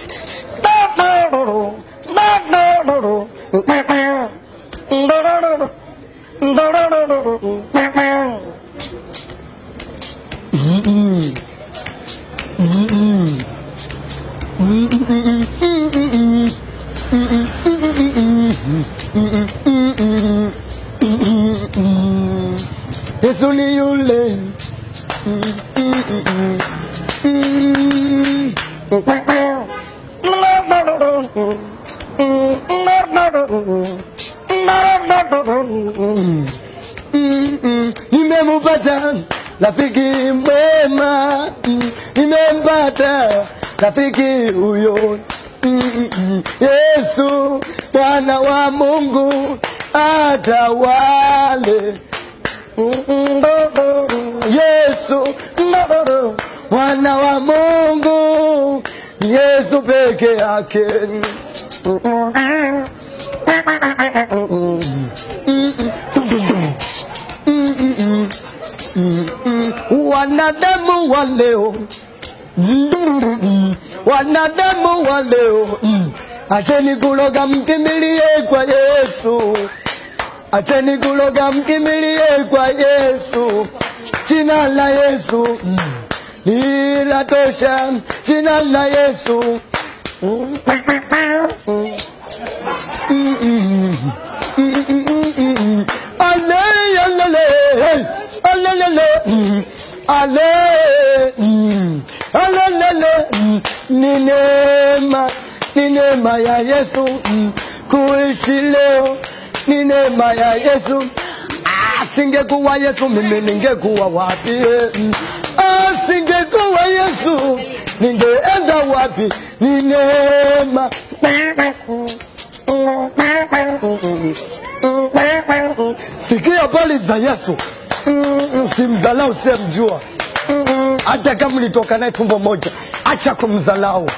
It's only you lane. Nimempata rafiki mwema, nimempata rafiki huyo, Yesu Mwana wa Mungu atawale. Yesu Mwana wa Mungu, Yesu peke yake. Wanadamu wa leo, wanadamu wa leo, acheni kuloga, mkimbilie kwa Yesu. Acheni kuloga, mkimbilie kwa Yesu. Jina la Yesu linatosha, jina la Yesu. Ale ale ale ale ale ale ni neema ya Yesu kuishi leo, ni neema ya Yesu. Asingekuwa Yesu mimi ningekuwa wapi? Asingekuwa Yesu ningeenda wapi? Ni neema. Sikia habari za Yesu, usimzalau usimjua. Hata kama ulitoka naye tumbo moja, acha kumzalau.